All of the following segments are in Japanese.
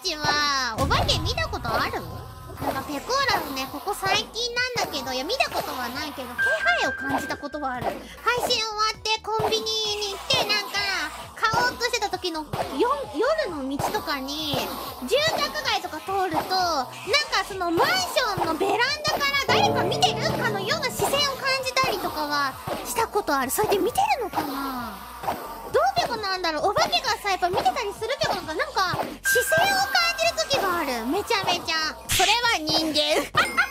ちはお化け見たことある？なんかペコーラのね、ここ最近なんだけど、いや見たことはないけど気配を感じたことはある。配信終わってコンビニに行ってなんか買おうとしてた時の夜の道とかに住宅街とか通るとなんかそのマンションのベランダから誰か見てるかのような視線を感じたりとかはしたことある。それで見てるのかな？どうペコなんだろう。お化けがさやっぱ見てたりするペコなんかなんか視線を感じる時がある。めちゃめちゃそれは人間いやで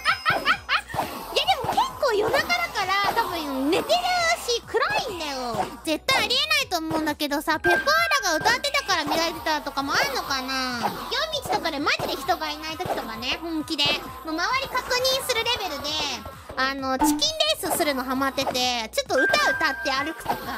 も結構夜中だから多分寝てるし暗いんだよ。絶対ありえないと思うんだけどさ、ペコーラが歌ってたから見られてたとかもあんのかな。夜道とかでマジで人がいない時とかね、本気でもう周り確認するレベルでチキンレースするのハマってて、ちょっと歌って歩くとか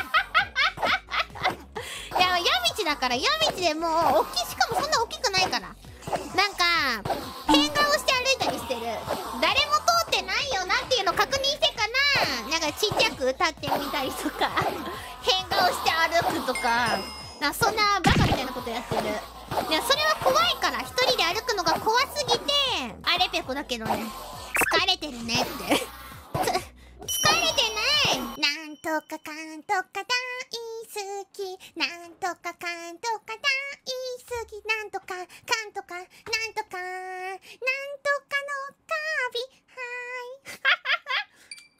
いや夜道だから夜道でもうしかもそんな大きくないからなんか変顔して歩いたりしてる。誰も通ってないよなっていうのを確認してからなんかちっちゃく歌ってみたりとか変顔して歩くとかそんなバカみたいなことやってる。いやそれは怖いから一人で歩くのが怖すぎてあれペコだけどね、疲れてるねって疲れてない。なんとかかんとか大好き、なんとかかんとか大好き、なんとかかんとかなん